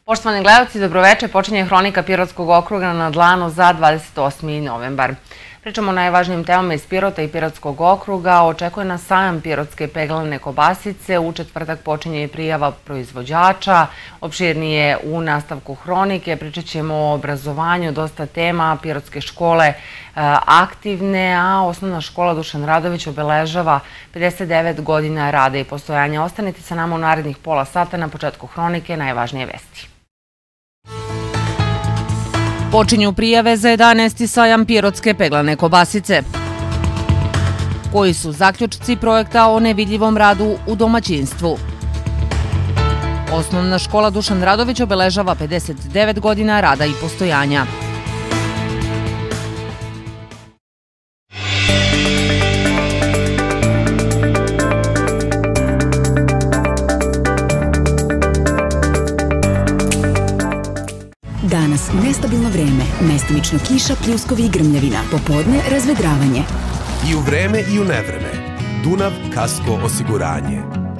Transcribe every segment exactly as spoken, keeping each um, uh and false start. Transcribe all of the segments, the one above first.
Poštovani gledalci, dobroveče. Počinje Hronika Pirotskog okruga na dlanu za dvadeset osmi novembar. Pričamo o najvažnijim temama iz Pirota i Pirotskog okruga. Očekuje nas sajam pirotske peglane kobasice. U četvrtak počinje i prijava proizvođača. Opširnije u nastavku Hronike. Pričat ćemo o obrazovanju, dosta tema. Pirotske škole aktivne, a osnovna škola Dušan Radović obeležava pedeset devet godina rada i postojanja. Ostanite sa nama u narednih pola sata. Na početku Hronike najvažnije vesti. Počinju prijave za jedanaesti sajam pirotske peglane kobasice. Koji su zaključci projekta o nevidljivom radu u domaćinstvu? Osnovna škola Dušan Radović obeležava pedeset devet godina rada i postojanja. Danas nestabilno vreme, mestimično kiša, pljuskovi i grmljavina, popodne razvedravanje. I u vreme i u nevreme. Dunav Kasko osiguranje.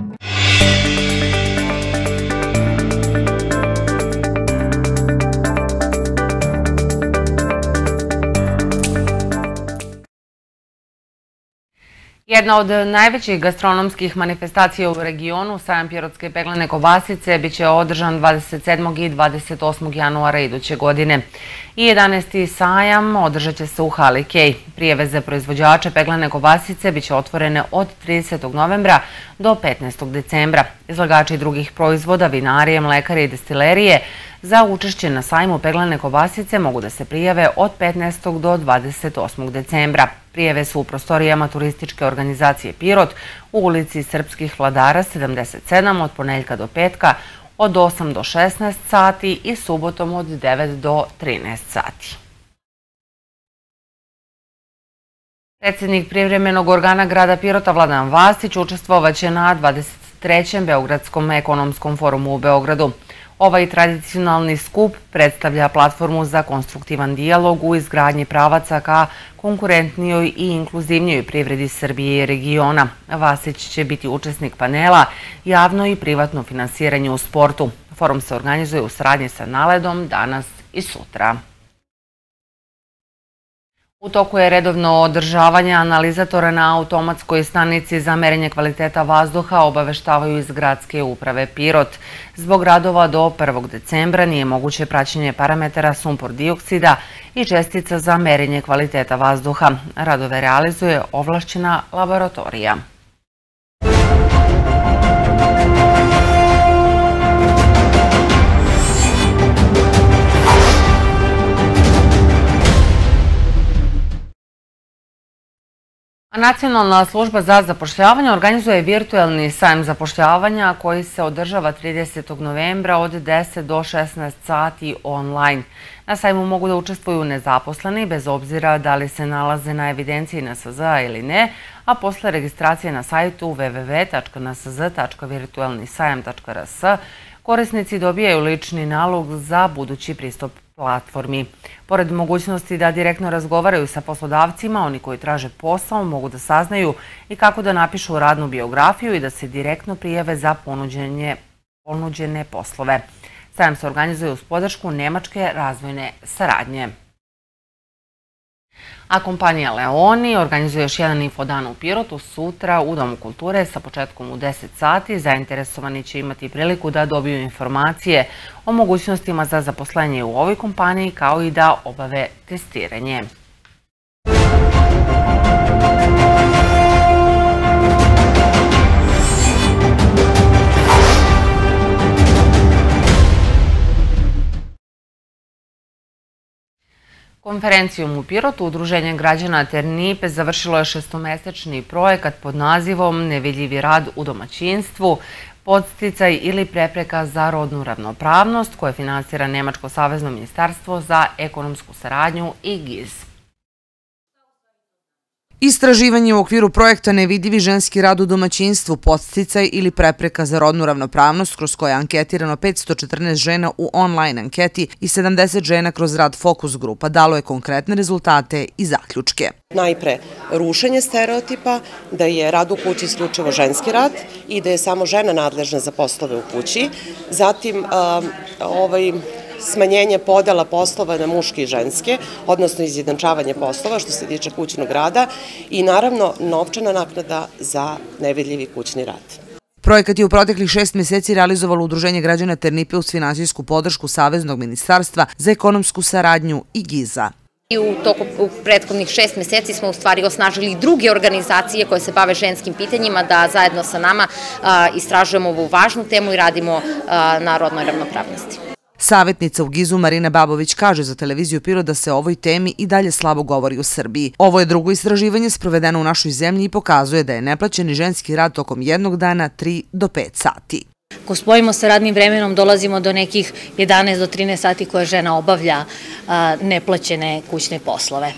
Jedna od najvećih gastronomskih manifestacija u regionu, sajam pirotske peglane kobasice, bit će održan dvadeset sedmog i dvadeset osmog januara iduće godine. I jedanaesti sajam održat će se u hali Kej. Prijave za proizvođače peglane kobasice bit će otvorene od tridesetog novembra do petnaestog decembra. Izlagači drugih proizvoda, vinarije, mlekare i destilerije za učešće na sajmu peglane kobasice mogu da se prijave od petnaestog do dvadeset osmog decembra. Prijave su u prostorijama turističke organizacije Pirot u ulici Srpskih vladara sedamdeset sedam od ponedeljka do petka od osam do šesnaest sati i subotom od devet do trinaest sati. Predsjednik privremenog organa grada Pirota Vladan Vasić učestvovaće na dvadeset trećem Beogradskom ekonomskom forumu u Beogradu. Ovaj tradicionalni skup predstavlja platformu za konstruktivan dijalog u izgradnji pravaca ka konkurentnijoj i inkluzivnijoj privredi Srbije i regiona. Vasić će biti učesnik panela Javno i privatno finansiranje u sportu. Forum se organizuje u saradnji sa Naledom danas i sutra. U toku je redovno održavanje analizatora na automatskoj stanici za merenje kvaliteta vazduha, obaveštavaju iz gradske uprave Pirot. Zbog radova do prvog decembra nije moguće praćenje parametara sumpor dioksida i čestica za merenje kvaliteta vazduha. Radove realizuje ovlašćena laboratorija. Nacionalna služba za zapošljavanje organizuje virtuelni sajam zapošljavanja koji se održava tridesetog novembra od deset do šesnaest sati online. Na sajmu mogu da učestvuju nezaposleni bez obzira da li se nalaze na evidenciji N S Z A ili ne, a posle registracije na sajtu w w w tačka n s z tačka virtuelni sajam tačka r s korisnici dobijaju lični nalog za budući pristup platformi. Pored mogućnosti da direktno razgovaraju sa poslodavcima, oni koji traže posao mogu da saznaju i kako da napišu radnu biografiju i da se direktno prijave za ponuđene poslove. Sajam se organizuje uz podršku Nemačke razvojne saradnje. A kompanija Leoni organizuje još jedan infodan u Pirotu sutra u Domu kulture sa početkom u deset sati. Zainteresovani će imati priliku da dobiju informacije o mogućnostima za zaposlenje u ovoj kompaniji kao i da obave testiranje. Konferencijom u Pirotu Udruženje građana Ternipe završilo je šestomesečni projekat pod nazivom Nevidljivi rad u domaćinstvu, podsticaj ili prepreka za rodnu ravnopravnost koje finansira Nemačko savezno ministarstvo za ekonomsku saradnju i G I Z. Istraživanje u okviru projekta Nevidljivi ženski rad u domaćinstvu, podsticaj ili prepreka za rodnu ravnopravnost, kroz koje je anketirano petsto četrnaest žena u online anketi i sedamdeset žena kroz rad fokus grupa, dalo je konkretne rezultate i zaključke. Najpre, rušenje stereotipa da je rad u kući isključivo ženski rad i da je samo žena nadležna za poslove u kući. Zatim, ovaj... smanjenje podela poslova na muške i ženske, odnosno izjednačavanje poslova što se tiče kućnog rada i naravno novčana naknada za nevidljivi kućni rad. Projekat je u proteklih šest meseci realizovalo Udruženje građana Ternipe uz finansijsku podršku Saveznog ministarstva za ekonomsku saradnju i Giza. I u toku u prethodnih šest meseci smo u stvari osnažili i druge organizacije koje se bave ženskim pitanjima da zajedno sa nama istražujemo ovu važnu temu i radimo na rodnoj ravnopravnosti. Savetnica u Gizu Marina Babović kaže za televiziju Pirot da se o ovoj temi i dalje slabo govori u Srbiji. Ovo je drugo istraživanje sprovedeno u našoj zemlji i pokazuje da je neplaćeni ženski rad tokom jednog dana tri do pet sati. Ako spojimo sa radnim vremenom, dolazimo do nekih jedanaest do trinaest sati koje žena obavlja neplaćene kućne poslove.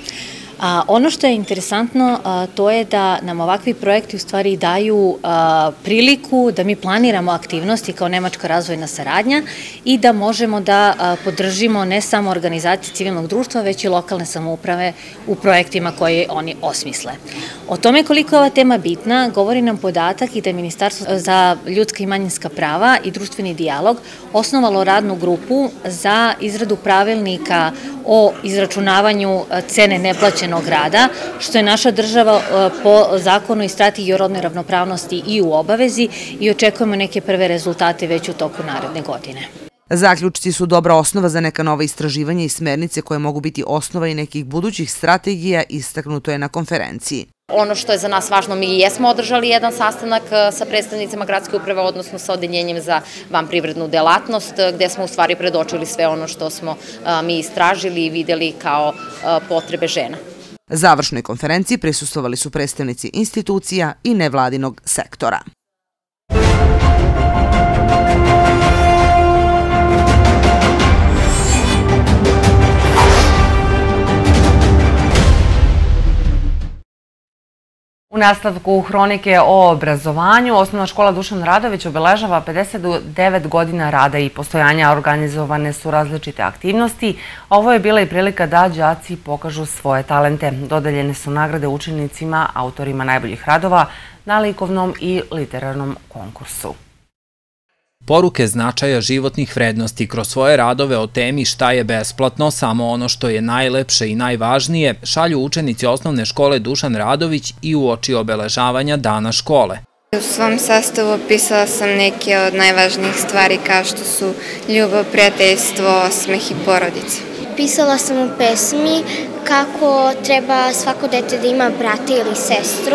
Ono što je interesantno to je da nam ovakvi projekti u stvari daju priliku da mi planiramo aktivnosti kao Nemačka razvojna saradnja i da možemo da podržimo ne samo organizacije civilnog društva, već i lokalne samouprave u projektima koje oni osmisle. O tome koliko je ova tema bitna govori nam podatak i da je Ministarstvo za ljudska i manjinska prava i društveni dijalog osnovalo radnu grupu za izradu pravilnika o izračunavanju cene neplaćenog rada, što je naša država po zakonu i strategiji o rodnoj ravnopravnosti i u obavezi i očekujemo neke prve rezultate već u toku naredne godine. Zaključci su dobra osnova za neka nova istraživanja i smernice koje mogu biti osnova i nekih budućih strategija, istaknuto je na konferenciji. Ono što je za nas važno, mi jesmo održali jedan sastanak sa predstavnicima gradske uprave, odnosno sa odeljenjem za vanprivrednu delatnost, gde smo u stvari predočili sve ono što smo mi istražili i videli kao potrebe žena. Završnoj konferenciji prisustvovali su predstavnici institucija i nevladinog sektora. U nastavku hronike o obrazovanju, Osnovna škola Dušan Radović obeležava pedeset devet godina rada i postojanja. Organizovane su različite aktivnosti. Ovo je bila i prilika da đaci pokažu svoje talente. Dodeljene su nagrade učenicima, autorima najboljih radova na likovnom i literarnom konkursu. Poruke značaja životnih vrednosti kroz svoje radove o temi šta je besplatno, samo ono što je najlepše i najvažnije, šalju učenici Osnovne škole Dušan Radović i uoči obeležavanja Dana škole. U svom sastavu opisala sam neke od najvažnijih stvari kao što su ljubav, prijateljstvo, smeh i porodica. Pisala sam u pesmi kako treba svako dete da ima brata ili sestru,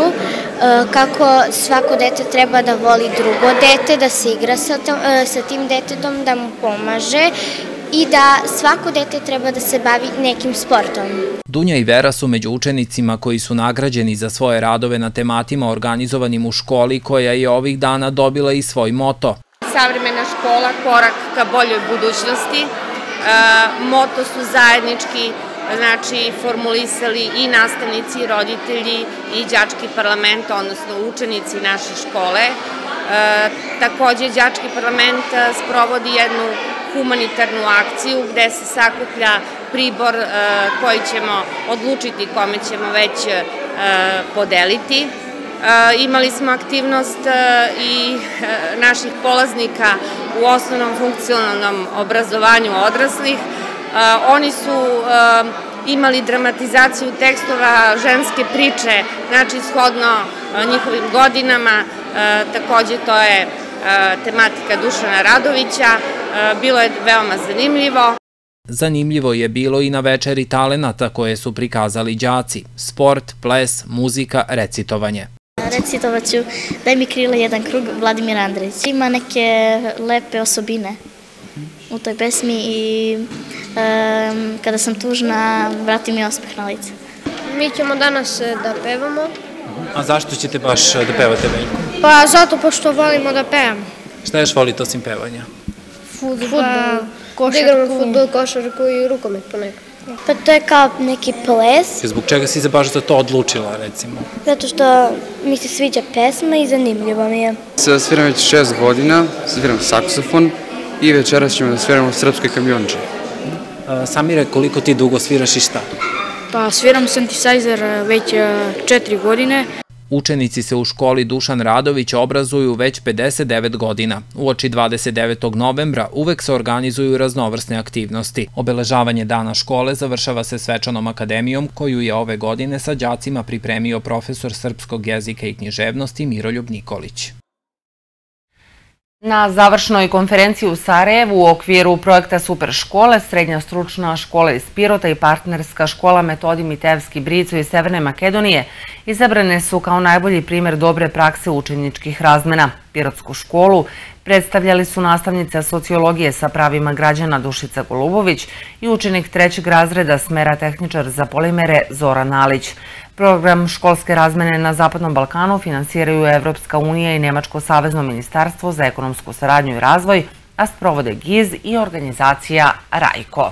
kako svako dete treba da voli drugo dete, da se igra sa tim detetom, da mu pomaže i da svako dete treba da se bavi nekim sportom. Dunja i Vera su među učenicima koji su nagrađeni za svoje radove na tematima organizovanim u školi, koja je ovih dana dobila i svoj moto. Savremena škola, korak ka boljoj budućnosti. Moto su zajednički, znači formulisali i nastavnici, i roditelji, i đački parlament, odnosno učenici naše škole. Takođe, đački parlament sprovodi jednu humanitarnu akciju gde se sakuplja pribor koji ćemo odlučiti kome ćemo već podeliti. Imali smo aktivnost i naših polaznika u osnovnom funkcionalnom obrazovanju odraslih. Oni su imali dramatizaciju tekstova ženske priče, znači shodno njihovim godinama. Takođe to je tematika Dušana Radovića. Bilo je veoma zanimljivo. Zanimljivo je bilo i na večeri talenata koje su prikazali đaci. Sport, ples, muzika, recitovanje. Recitovat ću Daj mi krila jedan krug, Vladimir Andrejić. Ima neke lepe osobine u toj pesmi i kada sam tužna, vrati mi osmeh na lice. Mi ćemo danas da pevamo. A zašto ćete baš da pevate, Veljko? Pa zato pošto volimo da pevamo. Šta još volite osim pevanja? Futbol, košarku. Da igramo futbol, košarku i rukomet ponekad. Pa to je kao neki ples. Zbog čega si se baš za to odlučila, recimo? Zato što mi se sviđa pesma i zanimljivo mi je. Sada sviram već šest godina, sviram saksofon i večeras ćemo da sviramo srpske kamionče. Samire, koliko ti dugo sviraš i šta? Pa sviram synthesizer već četiri godine. Učenici se u školi Dušan Radović obrazuju već pedeset devet godina. Uoči dvadeset devetog novembra uvek se organizuju raznovrsne aktivnosti. Obeležavanje dana škole završava se svečanom akademijom koju je ove godine sa đacima pripremio profesor srpskog jezika i književnosti Miroljub Nikolić. Na završnoj konferenciji u Sarajevu u okviru projekta Super škole, Srednja stručna škola iz Pirota i partnerska škola Metodi Mitevski Brico iz Severne Makedonije izabrane su kao najbolji primjer dobre prakse učeničkih razmena. Pirotsku školu predstavljali su nastavnica sociologije sa pravima građana Dušica Golubović i učenik trećeg razreda smera tehničar za polimere Zoran Alić. Program školske razmene na Zapadnom Balkanu finansiraju Evropska unija i Nemačko savezno ministarstvo za ekonomsku saradnju i razvoj, a sprovode GIZ i organizacija Rajko.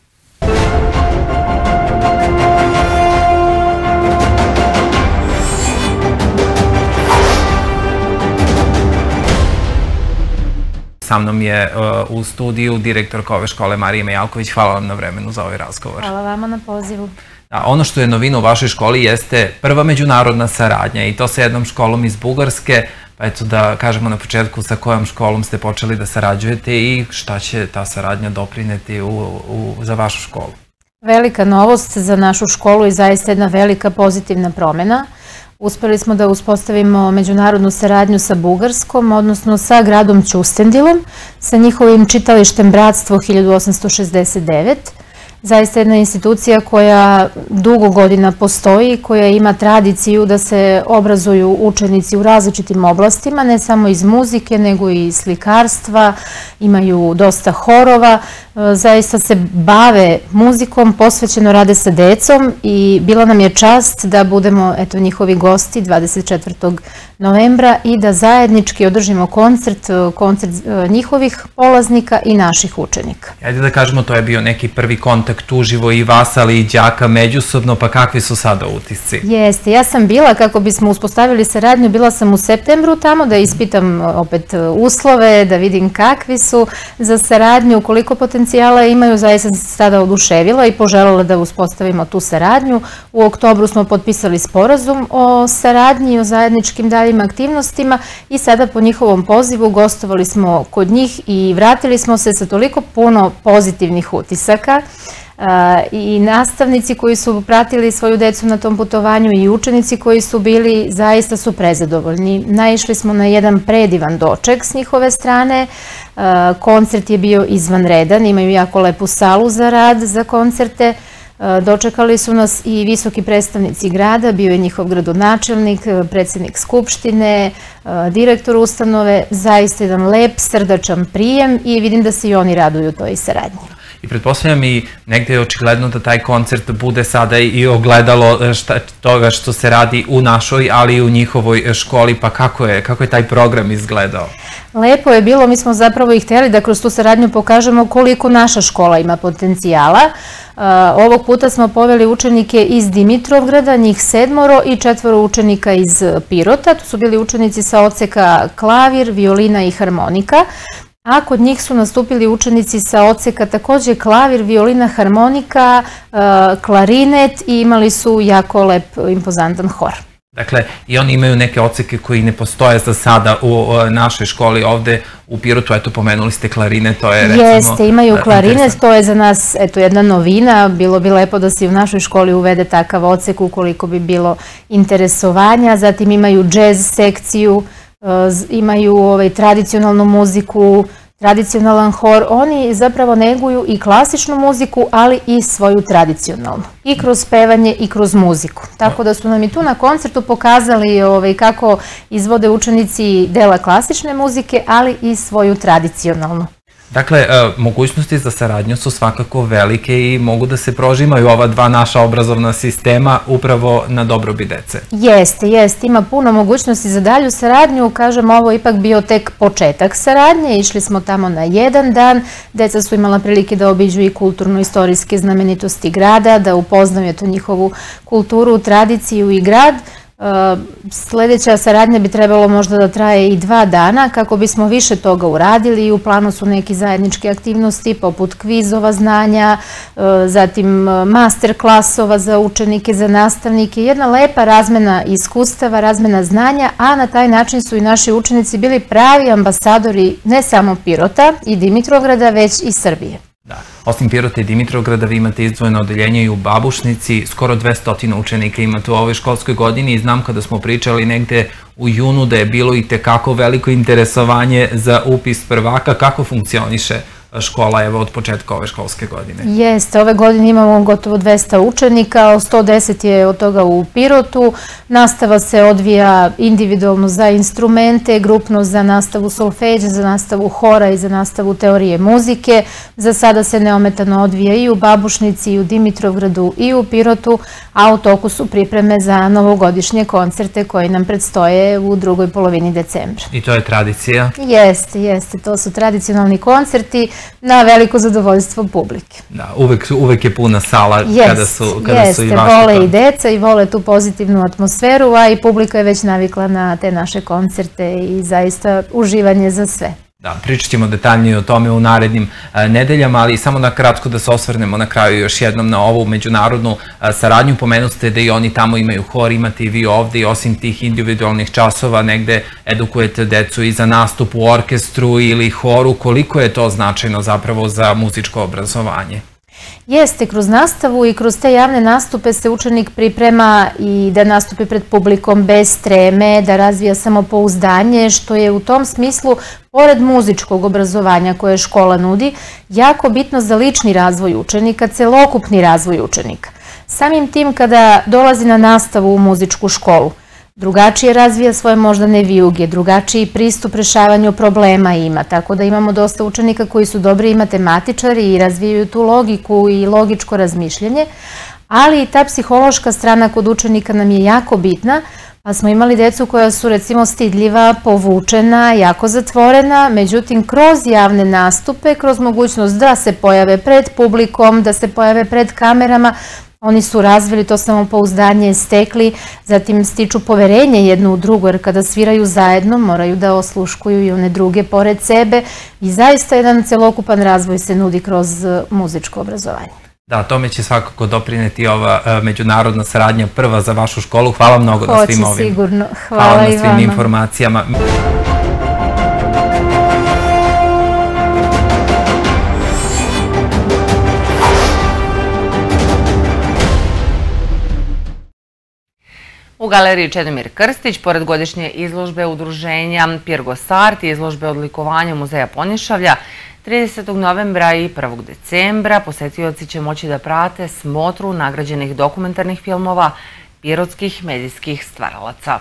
Sa mnom je u studiju direktorka ove škole Marija Mejalković. Hvala vam na vremenu za ovaj razgovor. Hvala vama na pozivu. Ono što je novina u vašoj školi jeste prva međunarodna saradnja i to sa jednom školom iz Bugarske. Pa eto da kažemo na početku sa kojom školom ste počeli da sarađujete i šta će ta saradnja doprineti za vašu školu. Velika novost za našu školu i zaista jedna velika pozitivna promjena. Uspeli smo da uspostavimo međunarodnu saradnju sa Bugarskom, odnosno sa gradom Ćustendilom, sa njihovim čitalištem Bratstvo hiljadu osamsto šezdeset devet. Zaista jedna institucija koja dugo godina postoji, koja ima tradiciju da se obrazuju učenici u različitim oblastima, ne samo iz muzike, nego i slikarstva, imaju dosta horova, zaista se bave muzikom, posvećeno rade sa decom i bila nam je čast da budemo eto, njihovi gosti dvadeset četvrtog novembra i da zajednički održimo koncert, koncert njihovih polaznika i naših učenika. Ajde da kažemo, to je bio neki prvi kontakt uživo i vas, ali i đaka međusobno, pa kakvi su sada utisci? Jeste, ja sam bila, kako bismo uspostavili saradnju, bila sam u septembru tamo da ispitam opet uslove, da vidim kakvi su za saradnju, koliko potencijala imaju, zaista sam se sada oduševila i poželjela da uspostavimo tu saradnju. U oktobru smo potpisali sporazum o saradnji i o zajedničkim daljim aktivnostima i sada po njihovom pozivu gostovali smo kod njih i vratili smo se sa toliko puno pozitivnih utisaka. I nastavnici koji su pratili svoju decu na tom putovanju i učenici koji su bili, zaista su prezadovoljni. Naišli smo na jedan predivan doček s njihove strane. Koncert je bio izvanredan, imaju jako lepu salu za rad, za koncerte. Dočekali su nas i visoki predstavnici grada, bio je njihov gradonačelnik, predsjednik skupštine, direktor ustanove, zaista jedan lep, srdačan prijem i vidim da se i oni raduju toj saradnji. I pretpostavljam i negde je očigledno da taj koncert bude sada i ogledalo toga što se radi u našoj, ali i u njihovoj školi, pa kako je, kako je taj program izgledao? Lepo je bilo, mi smo zapravo i htjeli da kroz tu saradnju pokažemo koliko naša škola ima potencijala. Ovog puta smo poveli učenike iz Dimitrovgrada, njih sedmoro i četvoro učenika iz Pirota. Tu su bili učenici sa odseka klavir, violina i harmonika. A kod njih su nastupili učenici sa odseka također klavir, violina, harmonika, klarinet i imali su jako lep, impozantan hor. Dakle, i oni imaju neke odseke koji ne postoje za sada u našoj školi ovde u Pirotu. Eto, pomenuli ste klarinet, to je recimo... Jeste, imaju klarinet, to je za nas eto, jedna novina. Bilo bi lepo da se u našoj školi uvede takav odsek ukoliko bi bilo interesovanja. Zatim imaju džez sekciju, imaju tradicionalnu muziku, tradicionalan hor. Oni zapravo neguju i klasičnu muziku, ali i svoju tradicionalnu. I kroz pevanje i kroz muziku. Tako da su nam i tu na koncertu pokazali kako izvode učenici dela klasične muzike, ali i svoju tradicionalnu. Dakle, mogućnosti za saradnju su svakako velike i mogu da se prožimaju ova dva naša obrazovna sistema upravo na dobrobit dece. Jeste, jeste. Ima puno mogućnosti za dalju saradnju. Kažem, ovo je ipak bio tek početak saradnje. Išli smo tamo na jedan dan. Deca su imala prilike da obiđu i kulturno-istorijske znamenitosti grada, da upoznaju tu njihovu kulturu, tradiciju i grad. Sljedeća saradnja bi trebalo možda da traje i dva dana kako bismo više toga uradili. U planu su neki zajedničke aktivnosti poput kvizova znanja, zatim master klasova za učenike, za nastavnike. Jedna lepa razmena iskustava, razmena znanja, a na taj način su i naši učenici bili pravi ambasadori ne samo Pirota i Dimitrovgrada, već i Srbije. Da. Osim Pirota i Dimitrovgrada, vi imate izdvojeno odeljenje i u Babušnici, skoro dvesta učenika imate u ovoj školskoj godini i znam kada smo pričali negde u junu da je bilo i tekako veliko interesovanje za upis prvaka. Kako funkcioniše škola evo od početka ove školske godine? Jeste, ove godine imamo gotovo dvesta učenika, sto deset je od toga u Pirotu. Nastava se odvija individualno za instrumente, grupno za nastavu solfeđa, za nastavu hora i za nastavu teorije muzike. Za sada se neometano odvija i u Babušnici, i u Dimitrovgradu, i u Pirotu, a u toku su pripreme za novogodišnje koncerte koji nam predstoje u drugoj polovini decembra. I to je tradicija? Jeste, jeste. To su tradicionalni koncerti na veliko zadovoljstvo publike. Da, uvek je puna sala kada su i vaši. Jeste, vole i deca i vole tu pozitivnu atmosferu, a i publika je već navikla na te naše koncerte i zaista uživanje za sve. Da, pričat ćemo detaljnije o tome u narednim nedeljama, ali samo na kratko da se osvrnemo na kraju još jednom na ovu međunarodnu saradnju. Pomenuste da i oni tamo imaju hor, imate i vi ovde i osim tih individualnih časova negde edukujete decu i za nastup u orkestru ili horu. Koliko je to značajno zapravo za muzičko obrazovanje? Jeste, kroz nastavu i kroz te javne nastupe se učenik priprema i da nastupi pred publikom bez treme, da razvija samopouzdanje, što je u tom smislu, pored muzičkog obrazovanja koje škola nudi, jako bitno za lični razvoj učenika, celokupni razvoj učenika. Samim tim kada dolazi na nastavu u muzičku školu, drugačije razvija svoje moždane vijuge, drugačiji pristup rešavanju problema ima, tako da imamo dosta učenika koji su dobri i matematičari i razvijaju tu logiku i logičko razmišljanje, ali i ta psihološka strana kod učenika nam je jako bitna, pa smo imali decu koja su recimo stidljiva, povučena, jako zatvorena, međutim kroz javne nastupe, kroz mogućnost da se pojave pred publikom, da se pojave pred kamerama, oni su razvili to samopouzdanje, stekli, zatim stiču poverenje jedno u drugo, jer kada sviraju zajedno moraju da osluškuju i one druge pored sebe i zaista jedan celokupan razvoj se nudi kroz muzičko obrazovanje. Da, tome će svakako doprineti ova međunarodna saradnja prva za vašu školu. Hvala mnogo na svim ovim. Hoće sigurno. Hvala i vama. Hvala na svim informacijama. U galeriji Čedomir Krstić, pored godišnje izložbe udruženja Pirgos Art i izložbe odlikovanja Muzeja Ponišavlja, tridesetog novembra i prvog decembra posetioci će moći da prate smotru nagrađenih dokumentarnih filmova pirotskih medijskih stvaralaca.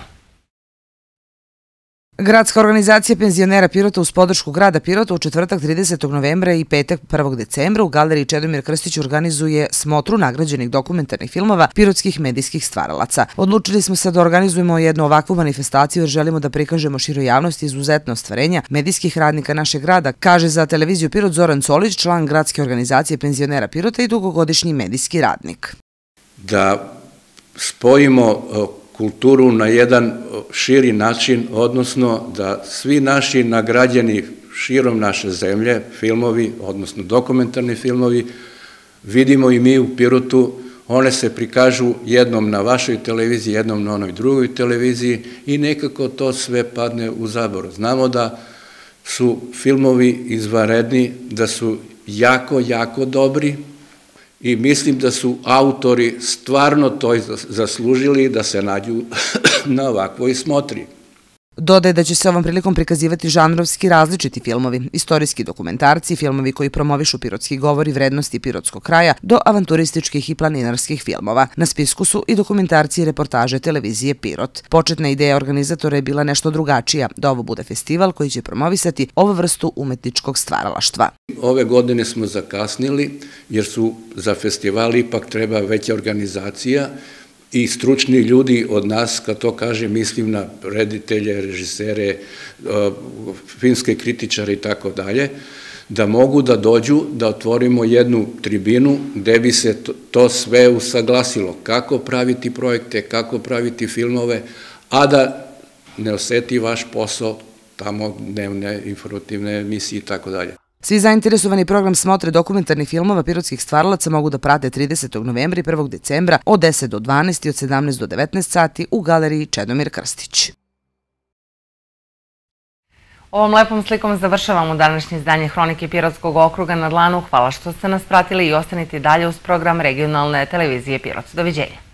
Gradska organizacija penzionera Pirota uz podršku grada Pirota u četvrtak tridesetog novembra i petak prvog decembra u galeriji Čedomir Krstić organizuje smotru nagrađenih dokumentarnih filmova pirotskih medijskih stvaralaca. Odlučili smo se da organizujemo jednu ovakvu manifestaciju jer želimo da prikažemo široj javnosti izuzetno ostvarenja medijskih radnika našeg grada, kaže za televiziju Pirot Zoran Colić, član Gradske organizacije penzionera Pirota i dugogodišnji medijski radnik. Da spojimo kulturu na jedan širi način, odnosno da svi naši nagrađeni širom naše zemlje, filmovi, odnosno dokumentarni filmovi, vidimo i mi u Pirotu, one se prikažu jednom na vašoj televiziji, jednom na onoj drugoj televiziji i nekako to sve padne u zaborav. Znamo da su filmovi izvanredni, da su jako, jako dobri, i mislim da su autori stvarno to zaslužili da se nađu na ovakvoj smotri. Dodaje da će se ovom prilikom prikazivati žanrovski različiti filmovi, istorijski dokumentarci, filmovi koji promovišu pirotski govor i vrednosti pirotskog kraja, do avanturističkih i planinarskih filmova. Na spisku su i dokumentarci i reportaže televizije Pirot. Početna ideja organizatora je bila nešto drugačija, da ovo bude festival koji će promovisati ovu vrstu umetničkog stvaralaštva. Ove godine smo zakasnili jer su za festival ipak treba veća organizacija i stručni ljudi od nas, kad to kaže, mislim na reditelje, režisere, filmske kritičare i tako dalje, da mogu da dođu, da otvorimo jednu tribinu gde bi se to sve usaglasilo. Kako praviti projekte, kako praviti filmove, a da ne oseti vaš posao tamo dnevne informativne emisije i tako dalje. Svi zainteresovani program smotre dokumentarnih filmova pirotskih stvaralaca mogu da prate tridesetog novembra i prvog decembra od deset do dvanaest i od sedamnaest do devetnaest sati u galeriji Čedomir Krstić. Ovom lepom slikom završavamo današnje izdanje Hronike Pirotskog okruga na dlanu. Hvala što ste nas pratili i ostanite dalje uz program regionalne televizije Pirot. Doviđenja.